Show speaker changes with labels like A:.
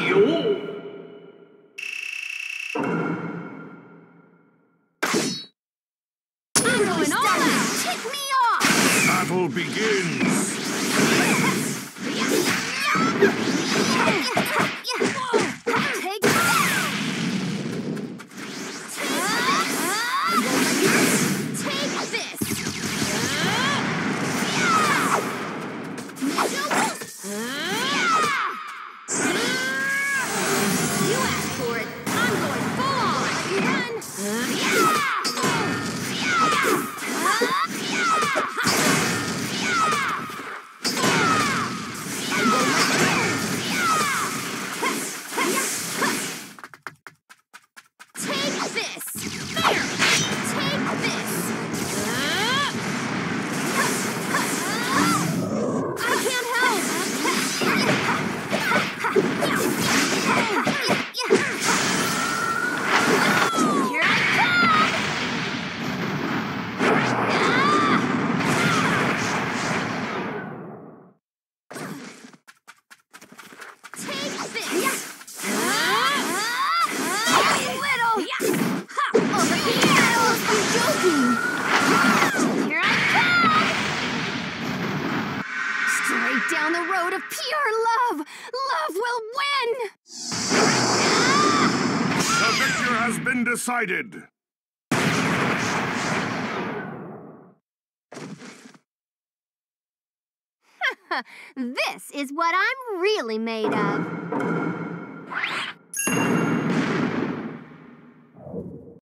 A: I'm going all out! Kick me off!
B: Battle begins!
A: Take that! Take this! You asked for it. I'm going full on. You run. Take this. There. Take this. I can't help. Here I come. Take this. Little. Over here. I'm joking. Here I come. Straight down the road of pure love. Love will win.
B: The victor has been decided!
A: This is what I'm really made of.